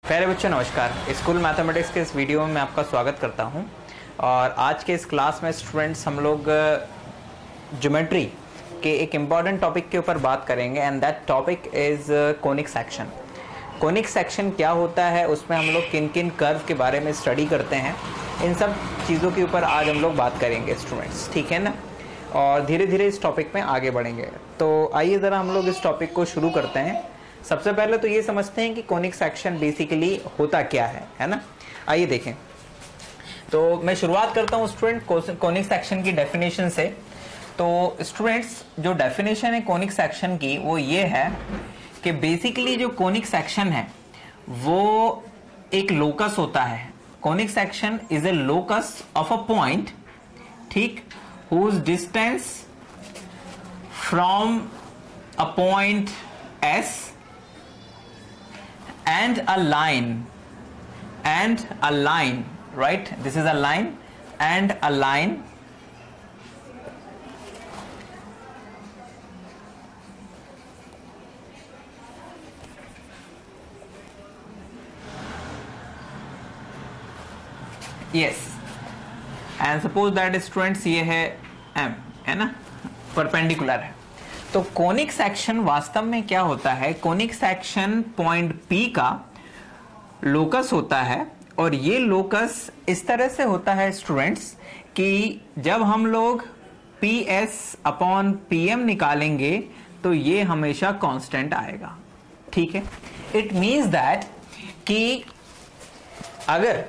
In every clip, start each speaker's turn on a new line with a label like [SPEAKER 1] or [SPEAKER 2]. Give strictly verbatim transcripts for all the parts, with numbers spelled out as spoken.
[SPEAKER 1] प्यारे बच्चों नमस्कार। स्कूल मैथमेटिक्स के इस वीडियो में मैं आपका स्वागत करता हूं और आज के इस क्लास में स्टूडेंट्स हम लोग ज्योमेट्री के एक इम्पॉर्टेंट टॉपिक के ऊपर बात करेंगे and that topic is conic section. Conic section क्या होता है, उसमें हम लोग किन किन कर्व के बारे में स्टडी करते हैं, इन सब चीज़ों के ऊपर आज हम लोग बात करेंगे स्टूडेंट्स, ठीक है ना। और धीरे धीरे इस टॉपिक में आगे बढ़ेंगे। तो आइए ज़रा हम लोग इस टॉपिक को शुरू करते हैं। सबसे पहले तो ये समझते हैं कि कोनिक सेक्शन बेसिकली होता क्या है, है ना। आइए देखें। तो मैं शुरुआत करता हूँ स्टूडेंट कोनिक सेक्शन की डेफिनेशन से। तो स्टूडेंट्स जो डेफिनेशन है कोनिक सेक्शन की वो ये है कि बेसिकली जो कोनिक सेक्शन है वो एक लोकस होता है। Conic section is a locus of a point, ठीक, whose distance from a point S and a line and a line right this is a line and a line yes and suppose that students ये है M, है ना, perpendicular है। तो conic section वास्तव में क्या होता है, कोनिक सेक्शन पॉइंट P का लोकस होता है और ये लोकस इस तरह से होता है स्टूडेंट्स कि जब हम लोग P S upon P M निकालेंगे तो ये हमेशा कांस्टेंट आएगा, ठीक है। इट मीन्स दैट कि अगर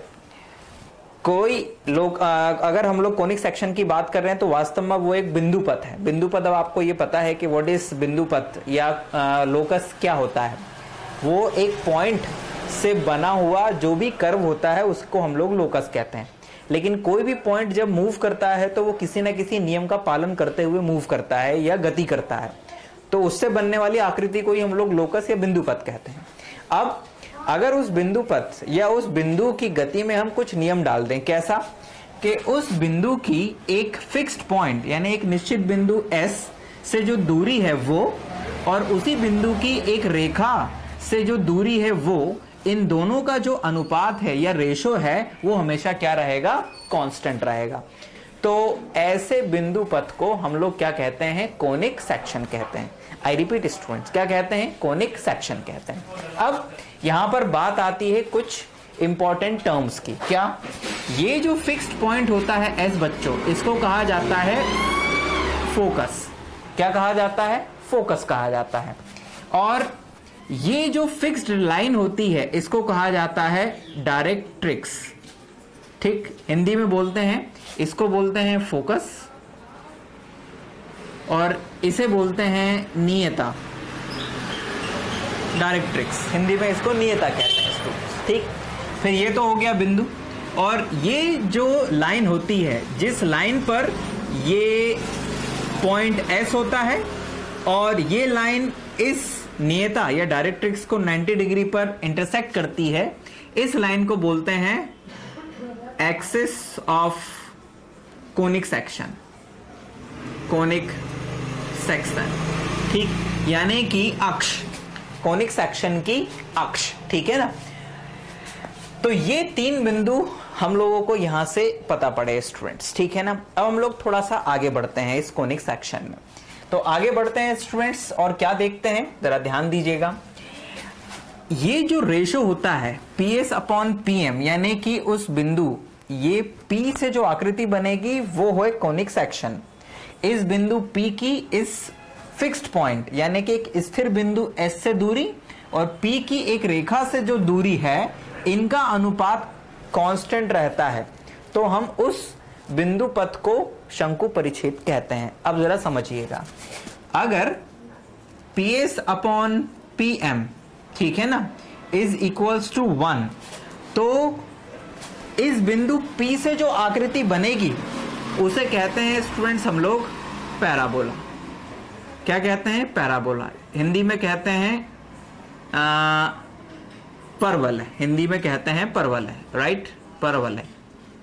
[SPEAKER 1] कोई लोग अगर हम लोग कोनिक सेक्शन की बात कर रहे हैं तो वास्तव में वो एक बिंदु पथ है। बिंदु पथ, अब आपको ये पता है कि व्हाट इज बिंदु पथ या लोकस क्या होता है। वो एक पॉइंट से बना हुआ जो भी कर्व होता है उसको हम लोग लोकस कहते हैं। लेकिन कोई भी पॉइंट जब मूव करता है तो वो किसी न किसी नियम का पालन करते हुए मूव करता है या गति करता है, तो उससे बनने वाली आकृति को ही हम लोग लोकस या बिंदु पथ कहते हैं। अब अगर उस बिंदु पथ या उस बिंदु की गति में हम कुछ नियम डाल दें, कैसा कि उस बिंदु की एक फिक्स्ड पॉइंट यानी एक निश्चित बिंदु S से जो दूरी है वो और उसी बिंदु की एक रेखा से जो दूरी है वो, इन दोनों का जो अनुपात है या रेशो है वो हमेशा क्या रहेगा, कांस्टेंट रहेगा। तो ऐसे बिंदु पथ को हम लोग क्या कहते हैं, कोनिक सेक्शन कहते हैं। आई रिपीट स्टूडेंट्स, क्या कहते हैं, कोनिक सेक्शन कहते हैं। अब यहां पर बात आती है कुछ इंपॉर्टेंट टर्म्स की। क्या, ये जो फिक्स्ड पॉइंट होता है एस बच्चों, इसको कहा जाता है फोकस। क्या कहा जाता है, फोकस कहा जाता है। और ये जो फिक्स्ड लाइन होती है इसको कहा जाता है डायरेक्ट्रिक्स, ठीक, हिंदी में बोलते हैं इसको बोलते हैं फोकस और इसे बोलते हैं नियता। डायरेक्ट्रिक्स हिंदी में इसको नियता कहते हैं स्टूडेंट्स, ठीक। फिर ये तो हो गया बिंदु, और ये जो लाइन होती है जिस लाइन पर ये पॉइंट S होता है और ये लाइन इस नियता या डायरेक्ट्रिक्स को नब्बे डिग्री पर इंटरसेक्ट करती है, इस लाइन को बोलते हैं axis of conic section, conic section, ठीक, यानी कि अक्ष, कोनिक सेक्शन की अक्ष, ठीक है ना। तो ये तीन बिंदु हम लोगों को यहां से पता पड़े स्टूडेंट्स, ठीक है ना। अब हम लोग थोड़ा सा आगे बढ़ते हैं इस कोनिक सेक्शन में। तो आगे बढ़ते हैं स्टूडेंट्स और क्या देखते हैं, जरा ध्यान दीजिएगा। ये जो रेशो होता है P S upon P M, यानी कि उस बिंदु, ये P से जो आकृति बनेगी वो है कोनिक सेक्शन। इस बिंदु P की इस फिक्स्ड पॉइंट यानी कि एक स्थिर बिंदु S से दूरी और P की एक रेखा से जो दूरी है, इनका अनुपात कांस्टेंट रहता है, तो हम उस बिंदु पथ को शंकु परिच्छेद कहते हैं। अब जरा समझिएगा, अगर P S upon P M, ठीक है ना, इज इक्वल्स टू वन, तो इस बिंदु P से जो आकृति बनेगी उसे कहते हैं स्टूडेंट्स हम लोग पैराबोला। क्या कहते हैं, पैराबोला। हिंदी में कहते हैं आ, परवल है, हिंदी में कहते हैं परवल है, राइट, परवल है,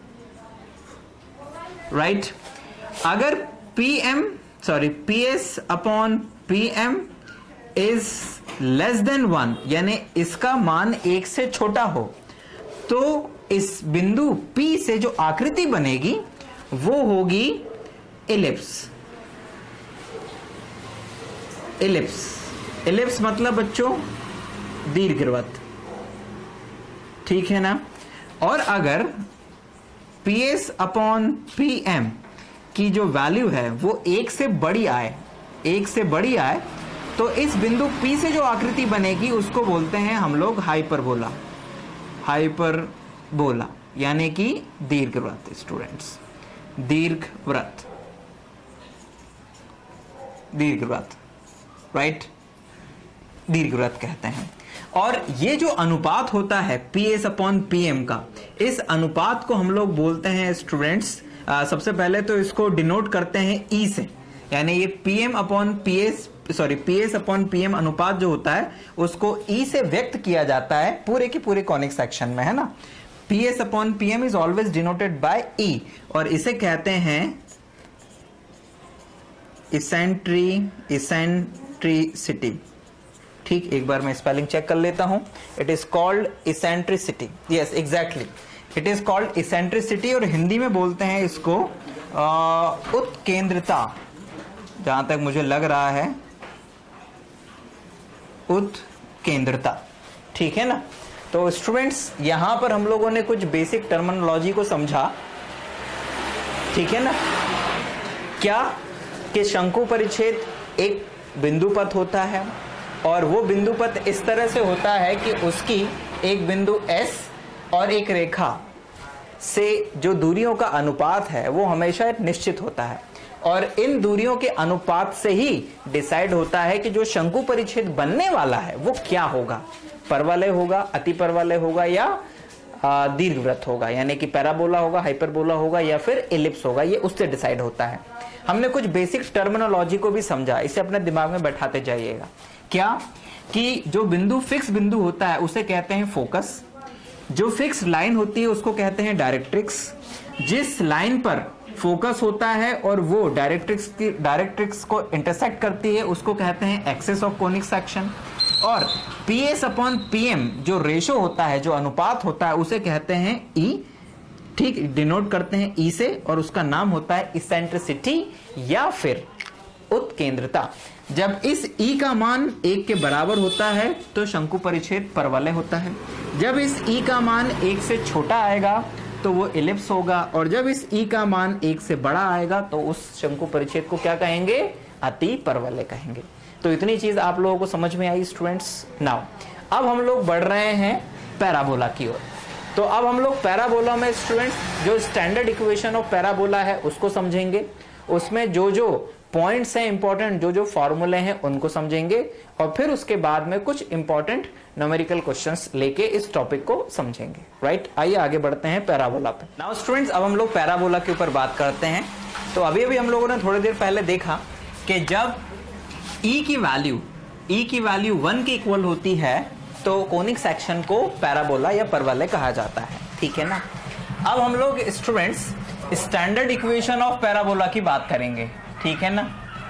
[SPEAKER 1] राइट। अगर P M sorry P S upon P M is less than one, यानी इसका मान एक से छोटा हो, तो इस बिंदु P से जो आकृति बनेगी वो होगी इलिप्स। इलिप्स इलिप्स मतलब बच्चों दीर्घवृत्त, ठीक है ना। और अगर P S upon P M की जो वैल्यू है वो एक से बड़ी आए, एक से बड़ी आए, तो इस बिंदु P से जो आकृति बनेगी उसको बोलते हैं हम लोग हाइपरबोला। हाइपरबोला यानी कि दीर्घवृत्त स्टूडेंट्स, दीर्घवृत्त, दीर्घवृत्त, राइट, दीर्घवृत्त कहते हैं। और ये जो अनुपात होता है P S upon P M का, इस अनुपात को हम लोग बोलते हैं स्टूडेंट्स, सबसे पहले तो इसको डिनोट करते हैं ई से, यानी ये PM upon PS sorry PS upon PM अनुपात जो होता है उसको ई से व्यक्त किया जाता है पूरे के पूरे कॉनिक सेक्शन में, है ना। PS upon PM is always denoted by E, और इसे कहते हैं इसेंट्री इसेंट्रिसिटी। ठीक, एक बार मैं स्पेलिंग चेक कर लेता हूं। It is called eccentricity, yes exactly, it is called eccentricity, और हिंदी में बोलते हैं इसको उत्केंद्रता, जहां तक मुझे लग रहा है उत्केंद्रता, ठीक है ना। तो स्टूडेंट्स यहां पर हम लोगों ने कुछ बेसिक टर्मिनोलॉजी को समझा, ठीक है ना। क्या कि शंकु परिच्छेद एक बिंदुपथ होता है, और वो बिंदुपथ इस तरह से होता है कि उसकी एक बिंदु S और एक रेखा से जो दूरियों का अनुपात है वो हमेशा निश्चित होता है, और इन दूरियों के अनुपात से ही डिसाइड होता है कि जो शंकु परिच्छेद बनने वाला है वो क्या होगा, परवलय होगा, अति परवलय होगा, या दीर्घवृत्त होगा, यानी कि पैराबोला होगा, हाइपरबोला होगा, या फिर इलिप्स होगा। ये उससे डिसाइड होता है। हमने कुछ बेसिक टर्मिनोलॉजी को भी समझा, इसे अपने दिमाग में बैठाते जाइएगा। क्या कि जो बिंदु फिक्स बिंदु होता है उसे कहते हैं फोकस, जो फिक्स लाइन होती है उसको कहते हैं डायरेक्ट्रिक्स, जिस लाइन पर फोकस होता है और वो डायरेक्ट्रिक्स की डायरेक्ट्रिक्स को इंटरसेक्ट करती है उसको कहते हैं एक्सिस ऑफ कोनिक सेक्शन, और P S upon P M जो रेशो होता है, जो अनुपात होता है, उसे कहते हैं ई, ठीक, डिनोट करते हैं ई से, और उसका नाम होता है इसेंट्रिसिटी या फिर उत्केंद्रता। जब इस ई का मान एक के बराबर होता है तो शंकु परिच्छेद परवलय होता है, जब इस ई का मान एक से छोटा आएगा तो वो इलिप्स होगा, और जब इस ई का मान एक से बड़ा आएगा तो उस शंकु परिच्छेद को क्या कहेंगे, अति परवलय कहेंगे। तो इतनी चीज आप लोगों को समझ में आई स्टूडेंट्स। नाउ अब हम लोग बढ़ रहे हैं पैराबोला की ओर। तो अब हम लोग पैराबोला में स्टूडेंट्स जो स्टैंडर्ड इक्वेशन ऑफ पैराबोला है उसको समझेंगे, उसमें जो जो पॉइंट्स हैं इंपॉर्टेंट, जो जो फॉर्मूले हैं उनको समझेंगे, और फिर उसके बाद में कुछ इंपॉर्टेंट न्यूमेरिकल क्वेश्चंस लेके इस टॉपिक को समझेंगे, राइट। आइए आगे बढ़ते हैं पैराबोला पे। नाउ स्टूडेंट्स अब हम लोग पैराबोला के ऊपर बात करते हैं। तो अभी अभी हम लोगों ने थोड़ी देर पहले देखा कि जब ई की वैल्यू ई की वैल्यू वन के इक्वल होती है तो कोनिक सेक्शन को पैराबोला या परवलय कहा जाता है, ठीक है ना। अब हम लोग students standard equation of parabola की बात करेंगे, ठीक है ना,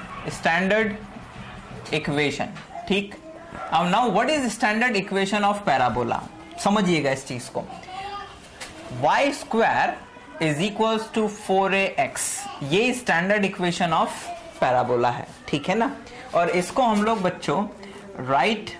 [SPEAKER 1] स्टैंडर्ड इक्वेशन, ठीक। अब now what is standard equation of parabola, समझिएगा इस चीज को। y square is equals to four A X, ये स्टैंडर्ड इक्वेशन ऑफ पैराबोला है, ठीक है ना। और इसको हम लोग बच्चों राइट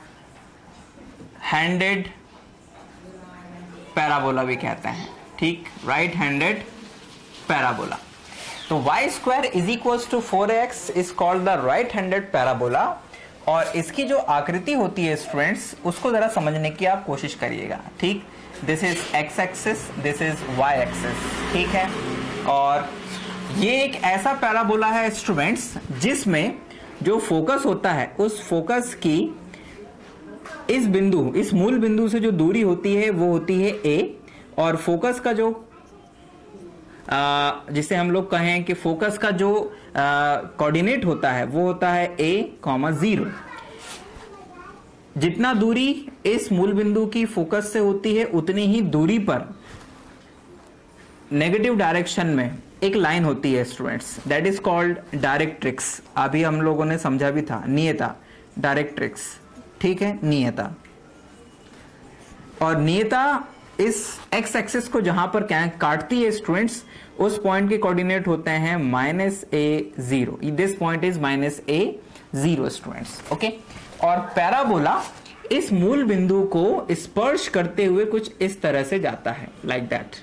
[SPEAKER 1] हैंडेड पैराबोला भी कहते हैं, ठीक, राइट हैंडेड पैराबोला। तो y square is equals to four X is called the right handed parabola, और इसकी जो आकृति होती है स्टूडेंट्स उसको जरा समझने की आप कोशिश करिएगा, ठीक। This is x axis, this is y axis, ठीक है। और ये एक ऐसा पैराबोला है स्टूडेंट्स जिसमें जो फोकस होता है उस फोकस की इस बिंदु इस मूल बिंदु से जो दूरी होती है वो होती है a, और फोकस का जो आ, जिसे हम लोग कहें कि फोकस का जो कोऑर्डिनेट होता है वो होता है a कॉमा जीरो। जितना दूरी इस मूल बिंदु की फोकस से होती है उतनी ही दूरी पर नेगेटिव डायरेक्शन में एक लाइन होती है students, that is called directrix. अभी हम लोगों ने समझा भी था, नियता, डायरेक्ट्रिक्स, ठीक है, नियता। और नियता इस एक्स एक्सिस को जहां पर काटती है स्टूडेंट्स, उस पॉइंट के कोऑर्डिनेट होते हैं minus A zero. This point is minus A zero students, okay. और पैराबोला इस मूल बिंदु को स्पर्श करते हुए कुछ इस तरह से जाता है, लाइक like दैट,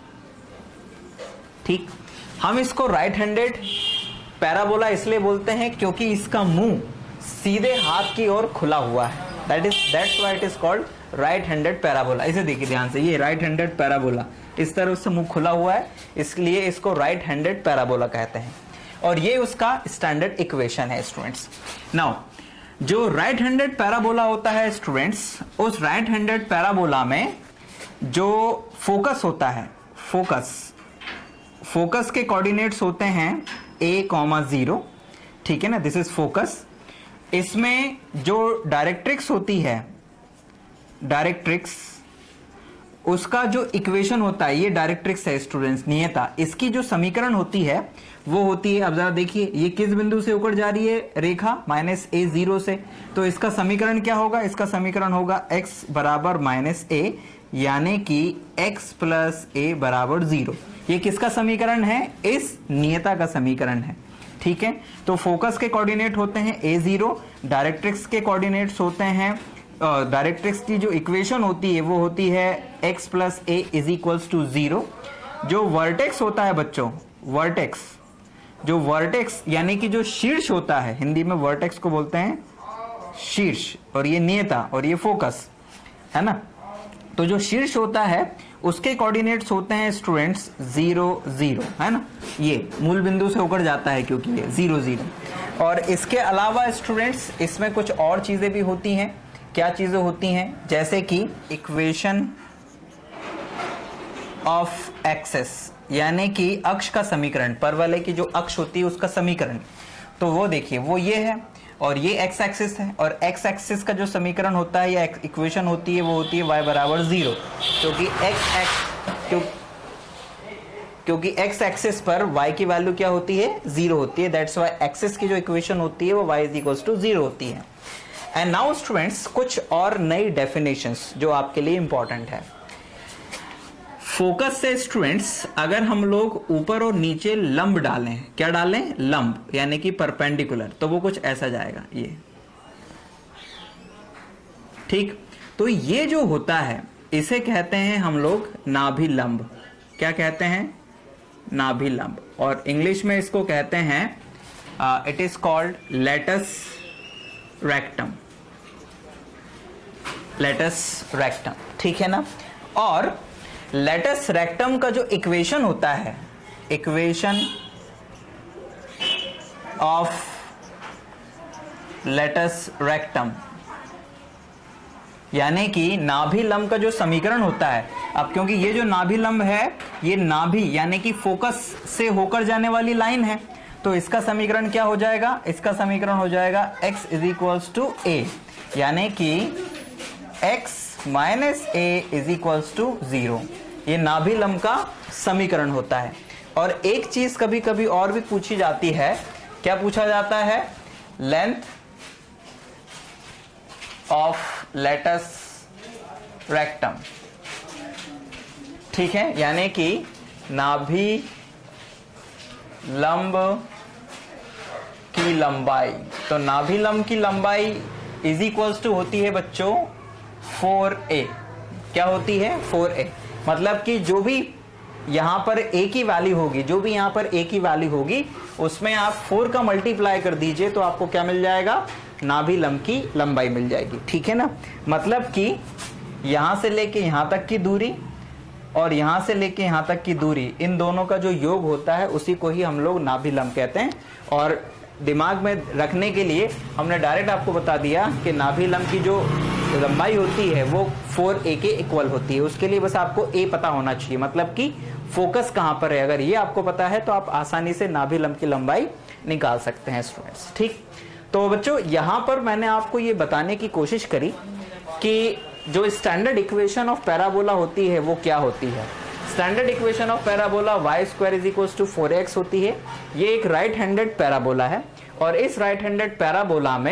[SPEAKER 1] ठीक। हम इसको राइट हैंडेड पैराबोला इसलिए बोलते हैं क्योंकि इसका मुंह सीधे हाथ की ओर खुला हुआ है, that is that's why it is called right handed parabola. इसे देखिए ध्यान से, ये राइट हैंडेड पैराबोला, इस तरह से मुंह खुला हुआ है, इसलिए इसको राइट हैंडेड पैराबोला कहते हैं। और ये उसका स्टैंडर्ड इक्वेशन है स्टूडेंट्स। नाउ जो राइट हैंडेड पैराबोला होता है स्टूडेंट्स, उस राइट हैंडेड पैराबोला में जो फोकस होता है, फोकस फोकस के कोऑर्डिनेट्स होते हैं a कॉमा जीरो, ठीक है ना, दिस इज फोकस। इसमें जो डायरेक्ट्रिक्स होती है, डायरेक्ट्रिक्स, उसका जो इक्वेशन होता है, ये डायरेक्ट्रिक्स है स्टूडेंट्स, नियता, इसकी जो समीकरण होती है वो होती है, अब जरा देखिए, ये किस बिंदु से होकर जा रही है रेखा, माइनस ए जीरो से, तो इसका समीकरण क्या होगा, इसका समीकरण होगा x बराबर माइनस ए, यानी कि x प्लस ए बराबर जीरो। ये किसका समीकरण है, इस नियता का समीकरण है, ठीक है। तो फोकस के कोऑर्डिनेट होते हैं ए जीरो, डायरेक्ट्रिक्स के कोऑर्डिनेट्स होते हैं, डायरेक्ट्रिक्स की जो इक्वेशन होती है वो होती है x plus A is equals to zero. जो वर्टेक्स होता है बच्चों, वर्टेक्स, जो वर्टेक्स यानी कि जो शीर्ष होता है, हिंदी में वर्टेक्स को बोलते हैं शीर्ष, और ये नियता और ये फोकस है ना। तो जो शीर्ष होता है उसके कोऑर्डिनेट्स होते हैं स्टूडेंट्स जीरो जीरो, है ना, ये मूल बिंदु से होकर जाता है क्योंकि ये जीरो जीरो। और इसके अलावा स्टूडेंट्स इसमें कुछ और चीजें भी होती हैं। क्या चीजें होती हैं, जैसे कि इक्वेशन ऑफ एक्सेस, यानी कि अक्ष का समीकरण, परवलय की जो अक्ष होती है उसका समीकरण, तो वो देखिए वो ये है और ये एक्स एक्सिस है, और एक्स एक्सिस का जो समीकरण होता है या इक्वेशन होती है वो होती है y बराबर जीरो, क्योंकि एक्स एक्स क्यों क्योंकि एक्स एक्सिस पर y की वैल्यू क्या होती है, जीरो होती है, दैट्स व्हाई एक्सिस की जो इक्वेशन होती है वो y is equals to zero होती है। एंड नाउ स्टूडेंट्स कुछ और नई डेफिनेशंस जो आपके लिए इंपॉर्टेंट है। फोकस से स्टूडेंट्स अगर हम लोग ऊपर और नीचे लंब डालें, क्या डालें, लंब, यानी कि परपेंडिकुलर, तो वो कुछ ऐसा जाएगा, ये, ठीक। तो ये जो होता है इसे कहते हैं हम लोग नाभि लंब। क्या कहते हैं, नाभि लंब, और इंग्लिश में इसको कहते हैं it is called latus rectum, latus rectum, ठीक है ना। और लेटस रेक्टम का जो इक्वेशन होता है, इक्वेशन ऑफ लेटस रेक्टम, यानी कि नाभि लंब का जो समीकरण होता है, अब क्योंकि ये जो नाभि लंब है ये नाभि यानी कि फोकस से होकर जाने वाली लाइन है, तो इसका समीकरण क्या हो जाएगा, इसका समीकरण हो जाएगा x is equals to A, यानी कि x minus A is equals to zero. ये नाभि लंब का समीकरण होता है। और एक चीज कभी कभी और भी पूछी जाती है, क्या पूछा जाता है, लेंथ ऑफ लेटस रेक्टम, ठीक है, यानी कि नाभि लंब की लंबाई। तो नाभि लंब की लंबाई इज इक्वल्स टू होती है बच्चों फोर ए। क्या होती है, फोर ए, मतलब कि जो भी यहां पर a की वैल्यू होगी, जो भी यहां पर a की वैल्यू होगी उसमें आप फोर का मल्टीप्लाई कर दीजिए तो आपको क्या मिल जाएगा, नाभि लंब की लंबाई मिल जाएगी, ठीक है ना। मतलब कि यहां से लेके यहां तक की दूरी और यहां से लेके यहां तक की दूरी, इन दोनों का जो योग होता है उसी को ही हम लोग नाभि लंब कहते हैं। और दिमाग में रखने के लिए हमने डायरेक्ट आपको बता दिया कि नाभि लंब की जो लंबाई होती है वो फोर ए के इक्वल होती है। उसके लिए बस आपको ए पता होना चाहिए, मतलब कि फोकस कहां पर है, अगर ये आपको पता है तो आप आसानी से नाभि लंब की लंबाई निकाल सकते हैं स्टूडेंट्स, ठीक। तो बच्चों यहां पर मैंने आपको ये बताने की कोशिश करी कि जो स्टैंडर्ड इक्वेशन ऑफ पैराबोला होती है वो क्या होती है। Standard equation of parabola Y square is equals to four X होती है। ये एक राइट हैंडेड पैराबोला है और इस राइट हैंडेड पैराबोला में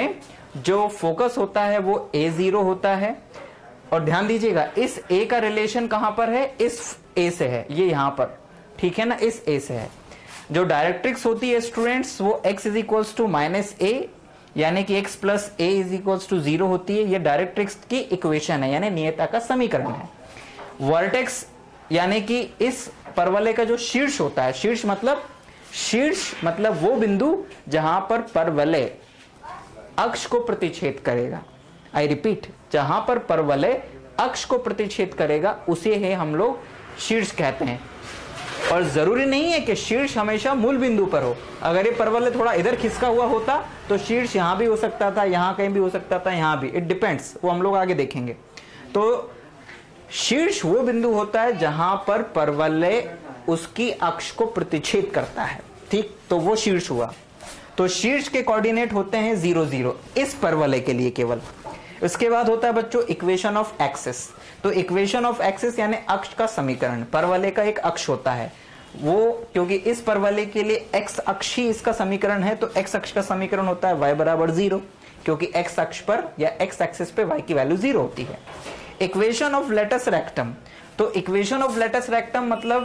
[SPEAKER 1] जो फोकस होता है वो ए जीरो होता है। और ध्यान दीजिएगा इस ए का रिलेशन कहां पर है, इस ए से है, ये यहां पर, ठीक है ना, इस ए से है। जो डायरेक्ट्रिक्स होती है स्टूडेंट्स वो x is equals to minus A, यानी कि x plus A is equals to zero होती है। ये डायरेक्ट्रिक्स की इक्वेशन है, यानी नियता का समीकरण है। वर्टेक्स यानी कि इस परवलय का जो शीर्ष होता है, शीर्ष मतलब शीर्ष मतलब वो बिंदु जहां पर परवलय अक्ष को प्रतिच्छेद करेगा। आई रिपीट, जहां पर परवलय अक्ष को प्रतिच्छेद करेगा उसे है हम लोग शीर्ष कहते हैं। और जरूरी नहीं है कि शीर्ष हमेशा मूल बिंदु पर हो। अगर ये परवलय थोड़ा इधर खिसका हुआ होता तो शीर्ष यहां भी हो सकता था, यहां कहीं भी हो सकता था, यहां भी, इट डिपेंड्स, वो हम लोग आगे देखेंगे। तो शीर्ष वो बिंदु होता है जहां पर परवलय उसकी अक्ष को प्रतिच्छेद करता है, ठीक, तो वो शीर्ष हुआ। तो शीर्ष के कोऑर्डिनेट होते हैं जीरो जीरो इस परवलय के लिए केवल। उसके बाद होता है बच्चों इक्वेशन ऑफ एक्सिस। तो इक्वेशन ऑफ एक्सिस यानी अक्ष का समीकरण, परवलय का एक अक्ष होता है वो, क्योंकि इस परवलय के लिए एक्स अक्ष ही इसका समीकरण है, तो एक्स अक्ष का समीकरण होता है y बराबर जीरो, क्योंकि एक्स अक्ष पर या एक्स एक्सिस पे y की वैल्यू जीरो होती है। इक्वेशन ऑफ लेटस रेक्टम, तो इक्वेशन ऑफ लेटस रेक्टम मतलब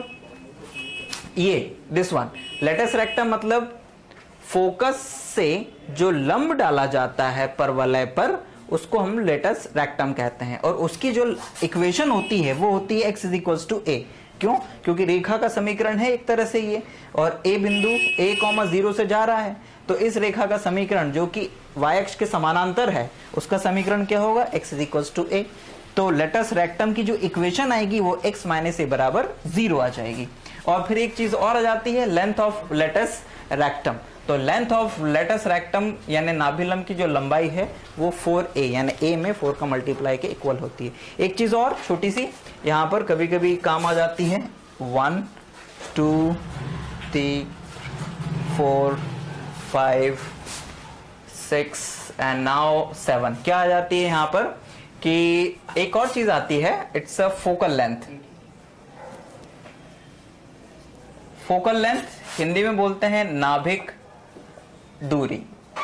[SPEAKER 1] ये दिस वन, लेटस रेक्टम मतलब फोकस से जो लंब डाला जाता है परवलय पर उसको हम लेटस रेक्टम कहते हैं। और उसकी जो इक्वेशन होती है वो होती है x is equals to A. क्यों? क्योंकि रेखा का समीकरण है एक तरह से ये, और a बिंदु a कॉमा जीरो से जा रहा है, तो इस रेखा का समीकरण जो कि y अक्ष के समानांतर है उसका समीकरण क्या होगा, x is equals to A. तो लेटस रेक्टम की जो इक्वेशन आएगी वो x माइनस ए बराबर जीरो आ जाएगी। और फिर एक चीज और आ जाती है, लेंथ ऑफ लेटस रेक्टम। तो लेंथ ऑफ लेटस रेक्टम यानी नाभिलंब की जो लंबाई है वो फोर ए, यानी ए में फोर का मल्टीप्लाई के इक्वल होती है। एक चीज और छोटी सी यहां पर कभी कभी काम आ जाती है, one two three four five six and now seven, क्या आ जाती है यहां पर कि एक और चीज आती है, it's a focal length. Focal length Hindi में बोलते हैं नाभिक दूरी।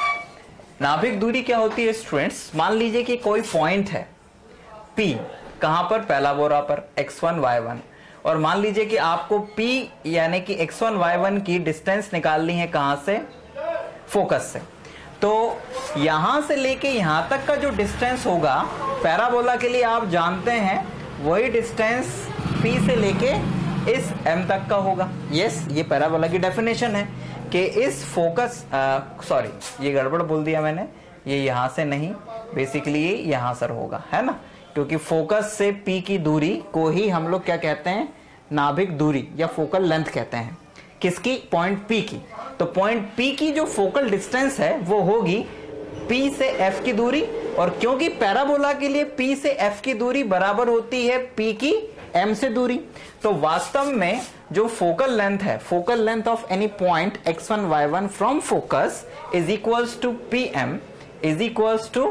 [SPEAKER 1] नाभिक दूरी क्या होती है स्टूडेंट्स, मान लीजिए कि कोई पॉइंट है P, कहां पर, पहला बोरा पर एक्स वन वाई वन, और मान लीजिए कि आपको P यानी कि एक्स वन वाई वन की डिस्टेंस निकालनी है कहां से, फोकस से। तो यहां से लेके यहां तक का जो डिस्टेंस होगा पैराबोला के लिए आप जानते हैं वही डिस्टेंस P से लेके इस M तक का होगा। यस, ये पैराबोला की डेफिनेशन है कि इस फोकस, सॉरी ये गड़बड़ बोल दिया मैंने, ये यहां से नहीं, बेसिकली ये यहां से होगा, है ना, क्योंकि फोकस से P की दूरी को ही हम लोग क्या कहते हैं, नाभिक दूरी या फोकल लेंथ कहते हैं। किसकी, पॉइंट P की। तो पॉइंट P की जो फोकल डिस्टेंस है वो होगी P से F की दूरी, और क्योंकि पैराबोला के लिए P से F की दूरी बराबर होती है P की M से दूरी, तो वास्तव में जो फोकल लेंथ है, focal length of any point X one Y one from focus is equals to P M is equals to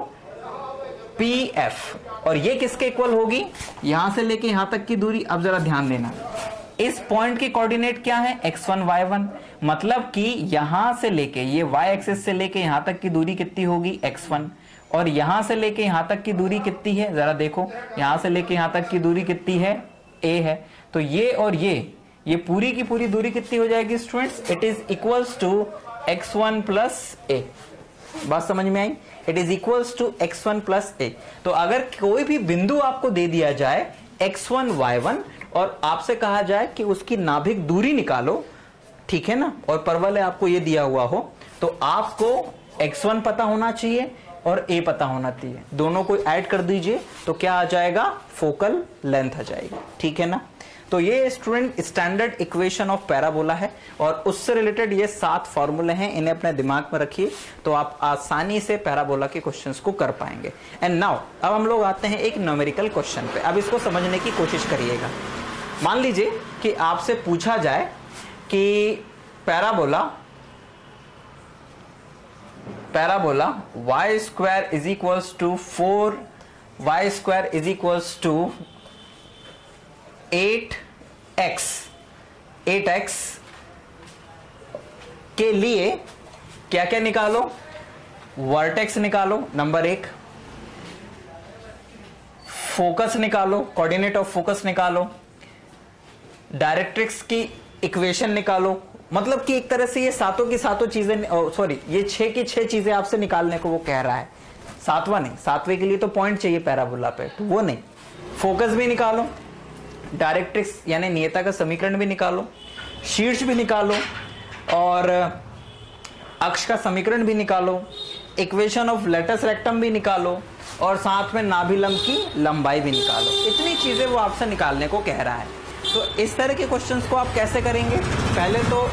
[SPEAKER 1] P F. और ये किसके इक्वल होगी, यहां से लेके यहां तक की दूरी। अब जरा ध्यान देना, इस पॉइंट के कोऑर्डिनेट क्या है, एक्स वन वाई वन, मतलब कि यहां से लेके ये y एक्सिस से लेके यहां तक की दूरी कितनी होगी, एक्स वन, और यहां से लेके यहां तक की दूरी कितनी है, जरा देखो, यहां से लेके यहां तक की दूरी कितनी है, a है। तो ये और ये ये पूरी की पूरी दूरी कितनी हो जाएगी students, it is equals to X one plus A. बात समझ में आई, it is equals to X one plus A. तो अगर कोई भी बिंदु आपको दे दिया जाए एक्स वन वाई वन और आपसे कहा जाए कि उसकी नाभिक दूरी निकालो, ठीक है ना, और परवलय आपको ये दिया हुआ हो, तो आपको एक्स वन पता होना चाहिए और ए पता होना चाहिए, दोनों को ऐड कर दीजिए तो क्या आ जाएगा, फोकल लेंथ आ जाएगी, ठीक है ना। तो ये student standard equation of parabola है, और उससे रिलेटेड ये सात फॉर्मूले हैं, इन्हें अपने दिमाग में रखिए तो आप आसानी से पैराबोला के क्वेश्चंस को कर पाएंगे। एंड नाउ अब हम लोग आते हैं एक न्यूमेरिकल क्वेश्चन पे। अब इसको समझने की कोशिश करिएगा। मान लीजिए कि आपसे पूछा जाए कि parabola parabola y square is equals to four Y square is equals to eight X eight X के लिए क्या क्या निकालो, वर्टेक्स निकालो नंबर एक, फोकस निकालो, कोऑर्डिनेट ऑफ फोकस निकालो, डायरेक्ट्रिक्स की इक्वेशन निकालो। मतलब कि एक तरह से ये सातों की सातों चीजें, सॉरी ये छह की छह चीजें आपसे निकालने को वो कह रहा है। सातवां नहीं, सातवें के लिए तो पॉइंट चाहिए पैराबोला पे, तो वो नहीं। फोकस भी निकालो, डायरेक्ट्रिक्स यानी नियता का समीकरण भी निकालो, शीर्ष भी निकालो और अक्ष का समीकरण भी निकालो, इक्वेशन ऑफ लेटस रेक्टम भी निकालो और साथ में नाभिलंब की लंबाई भी निकालो। इतनी चीजें वो आपसे निकालने को कह रहा है। तो इस तरह के क्वेश्चंस को आप कैसे करेंगे? पहले तो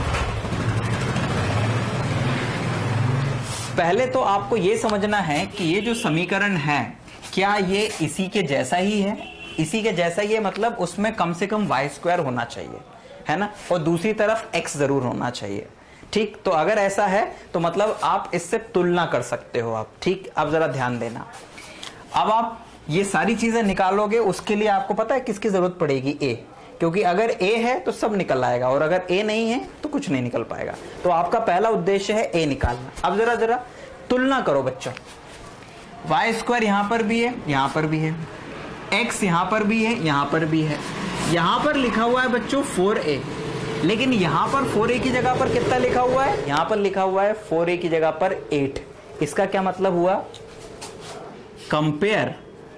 [SPEAKER 1] पहले तो आपको यह समझना है कि ये जो समीकरण है क्या ये इसी के जैसा ही है? इसी के जैसा ही है मतलब उसमें कम से कम वाई स्क्वायर होना चाहिए, है ना, और दूसरी तरफ एक्स जरूर होना चाहिए। ठीक, तो अगर ऐसा है तो मतलब आप इससे तुलना कर सकते हो आप। ठीक, अब जरा ध्यान देना। अब आप ये सारी चीजें निकालोगे, उसके लिए आपको पता है किसकी जरूरत पड़ेगी? ए, क्योंकि अगर ए है तो सब निकल आएगा और अगर ए नहीं है तो कुछ नहीं निकल पाएगा। तो आपका पहला उद्देश्य है ए निकालना। अब जरा जरा तुलना करो बच्चों। वाई स्क्वायर यहां पर भी है, यहां पर भी है, एक्स यहां पर भी है, यहां पर भी है। यहां पर लिखा हुआ है बच्चों फोर ए, लेकिन यहां पर फोर ए की जगह पर कितना लिखा हुआ है? यहां पर लिखा हुआ है फोर ए की जगह पर एट। इसका क्या मतलब हुआ? Compare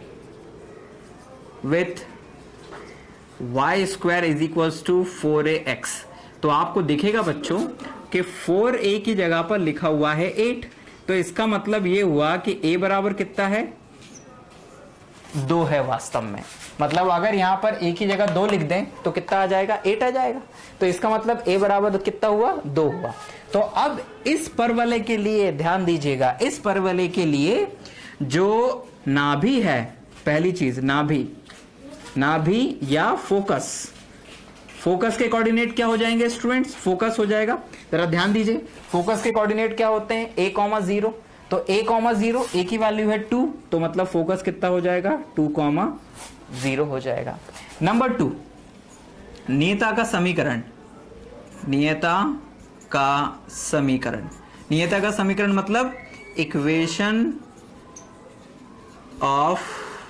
[SPEAKER 1] with Y square is equals to four A X. तो आपको दिखेगा बच्चों कि फोर ए की जगह पर लिखा हुआ है एट, तो इसका मतलब यह हुआ कि ए बराबर कितना है? दो है वास्तव में। मतलब अगर यहां पर ए की जगह दो लिख दें तो कितना आ जाएगा? एट आ जाएगा। तो इसका मतलब ए बराबर कितना हुआ? दो हुआ। तो अब इस परवलय के लिए ध्यान दीजिएगा, इस परवलय के लिए जो नाभि है, पहली चीज नाभि, नाभि या फोकस, फोकस के कोऑर्डिनेट क्या हो जाएंगे स्टूडेंट्स? फोकस हो जाएगा। जरा ध्यान दीजिए, फोकस के कोऑर्डिनेट क्या होते हैं? A comma zero. तो ए कॉमा जीरो, ए की वैल्यू है टू, तो मतलब फोकस कितना हो जाएगा? टू कॉमा जीरो हो जाएगा। नंबर टू, नियता का समीकरण, नियता का समीकरण, नियता का समीकरण मतलब इक्वेशन ऑफ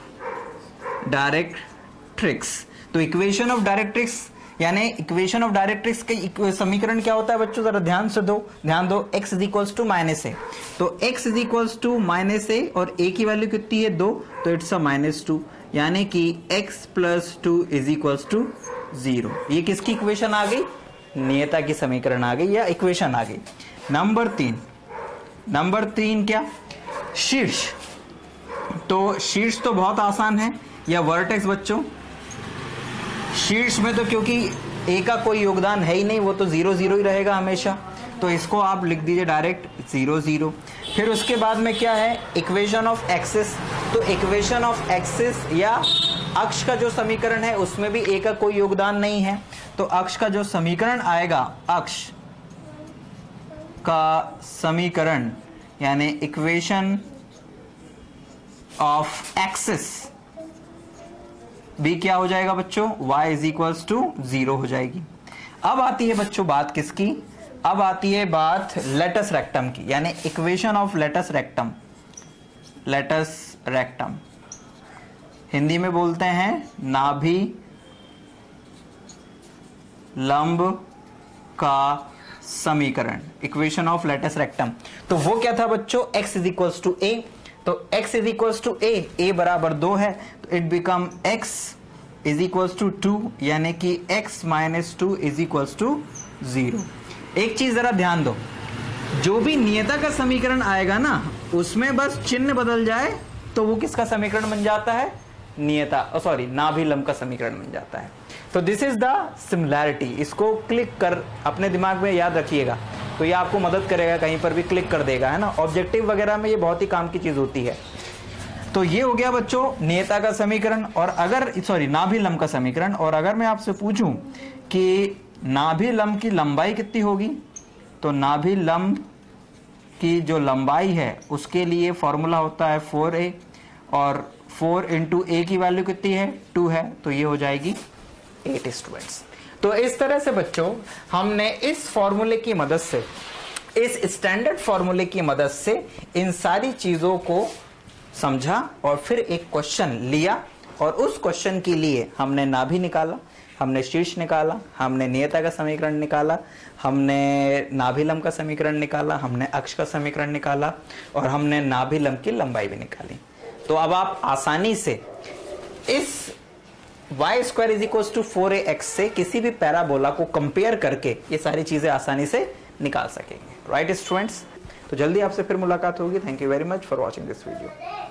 [SPEAKER 1] डायरेक्ट्रिक्स। तो इक्वेशन ऑफ डायरेक्ट्रिक्स यानी इक्वेशन ऑफ डायरेक्ट्रिक्स के समीकरण क्या होता है बच्चों? जरा ध्यान से दो, ध्यान दो। x is equals to minus A, तो x is equals to minus A और a की वैल्यू कितनी है? दो, तो इट्स अ माइनस टू, यानी कि x plus two is equals to zero. ये किसकी इक्वेशन आ गई? नियता की समीकरण आ गई या इक्वेशन आ गई। नंबर तीन, नंबर तीन क्या? शीर्ष। तो शीर्ष तो बहुत आसान है, या वर्टेक्स बच्चों। शीर्ष में तो क्योंकि ए का कोई योगदान है ही नहीं, वो तो जीरो जीरो ही रहेगा हमेशा, तो इसको आप लिख दीजिए डायरेक्ट जीरो जीरो। फिर उसके बाद में क्या है? Equation of axis. तो इक्वेशन ऑफ एक्सिस या अक्ष का जो समीकरण है उसमें भी ए का कोई योगदान नहीं है, तो अक्ष का जो समीकरण आएगा, अक्ष का समीकरण यानी इक्वेशन ऑफ एक्सिस भी क्या हो जाएगा बच्चों? y is equals to zero हो जाएगी। अब आती है बच्चों बात किसकी? अब आती है बात लेटस रेक्टम की, यानी equation of latus rectum. Latus rectum Hindi में बोलते हैं नाभि लंब का समीकरण, इक्वेशन ऑफ लेटस रेक्टम। तो वो क्या था बच्चों? x is equals to A, तो x is equals to A, A बराबर दो है, तो it become x is equals to two, यानी कि x minus two is equals to zero. एक चीज जरा ध्यान दो, जो भी नियता का समीकरण आएगा ना उसमें बस चिन्ह बदल जाए तो वो किसका समीकरण बन जाता है? नियता, सॉरी नाभिलंब का समीकरण बन जाता है। तो दिस इज द सिमिलैरिटी। इसको क्लिक कर अपने दिमाग में याद रखिएगा, तो ये आपको मदद करेगा, कहीं पर भी क्लिक कर देगा, है ना। ऑब्जेक्टिव वगैरह में ये बहुत ही काम की चीज होती है। तो ये हो गया बच्चों नियता का समीकरण, और अगर सॉरी नाभिलंब का समीकरण। और अगर मैं आपसे पूछूं कि नाभिलंब की लंबाई कितनी होगी, तो नाभिलंब की जो लंबाई है उसके लिए फॉर्मूला होता है फोर ए, और फोर इंटू ए की वैल्यू कितनी है? टू है, तो ये हो जाएगी एट स्टूडेंट्स। तो इस तरह से बच्चों हमने इस फॉर्मूले की मदद से इस स्टैंडर्ड फॉर्मूले की मदद से इन सारी चीजों को समझा और फिर एक क्वेश्चन लिया, और उस क्वेश्चन के लिए हमने नाभि निकाला, हमने शीर्ष निकाला, हमने नियता का समीकरण निकाला, हमने नाभिलंब का समीकरण निकाला, हमने अक्ष का समीकरण निकाला, और हमने नाभिलंब की लंबाई भी निकाली। तो अब आप आसानी से इस Y square is equal to four A X से किसी भी पैराबोला को कंपेयर करके ये सारी चीजें आसानी से निकाल सकेंगे। राइट स्टूडेंट्स, तो जल्दी आपसे फिर मुलाकात होगी। Thank you very much for watching this video.